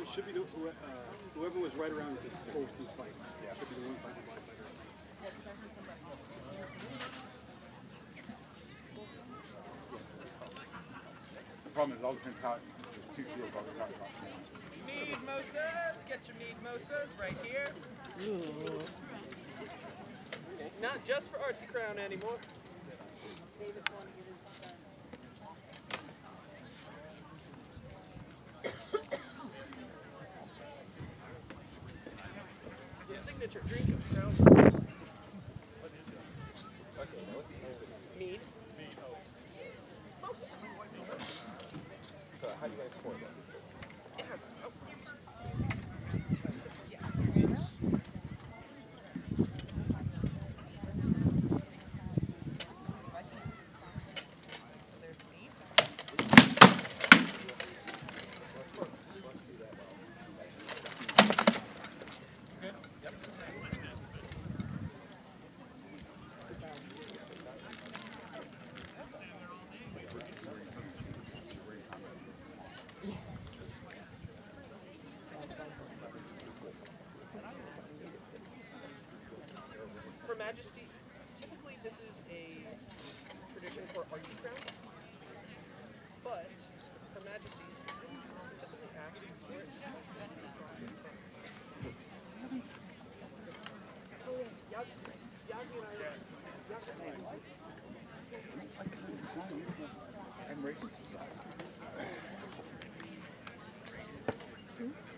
should be the, whoever was right around this whole fight. Yeah. Should be the one fighting black fighter. The problem is it all depends how there's two fields all the time. Mimosas, get your mimosas right here. Not just for Artsy Crown anymore. The signature drink of Crown is mead. So how do you guys pour that? It has a smoke. Her Majesty, typically this is a tradition for Artsy Crown, but Her Majesty specifically asked for it. Admiration Society.